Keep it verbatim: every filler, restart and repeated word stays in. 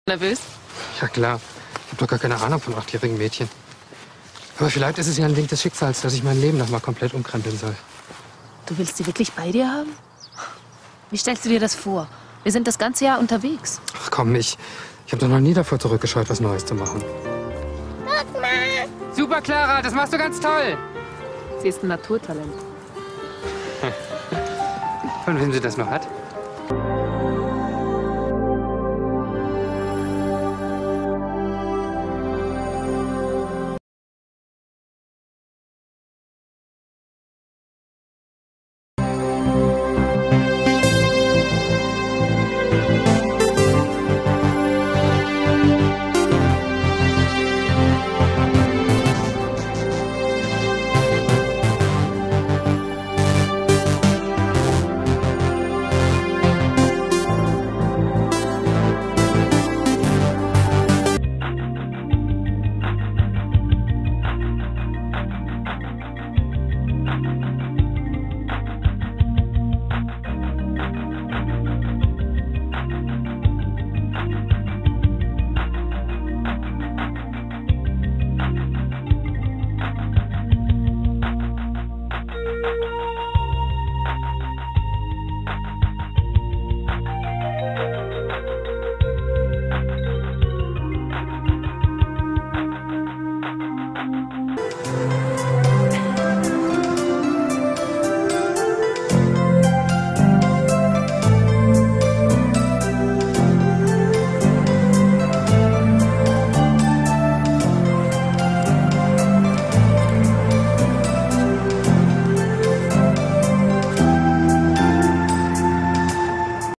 Nervös? Ja klar, ich habe doch gar keine Ahnung von achtjährigen Mädchen. Aber vielleicht ist es ja ein Wink des Schicksals, dass ich mein Leben noch mal komplett umkrempeln soll. Du willst sie wirklich bei dir haben? Wie stellst du dir das vor? Wir sind das ganze Jahr unterwegs. Ach komm, ich, ich habe doch noch nie davor zurückgescheut, was Neues zu machen. Guck mal. Super, Clara, das machst du ganz toll. Sie ist ein Naturtalent. Von wem sie das noch hat?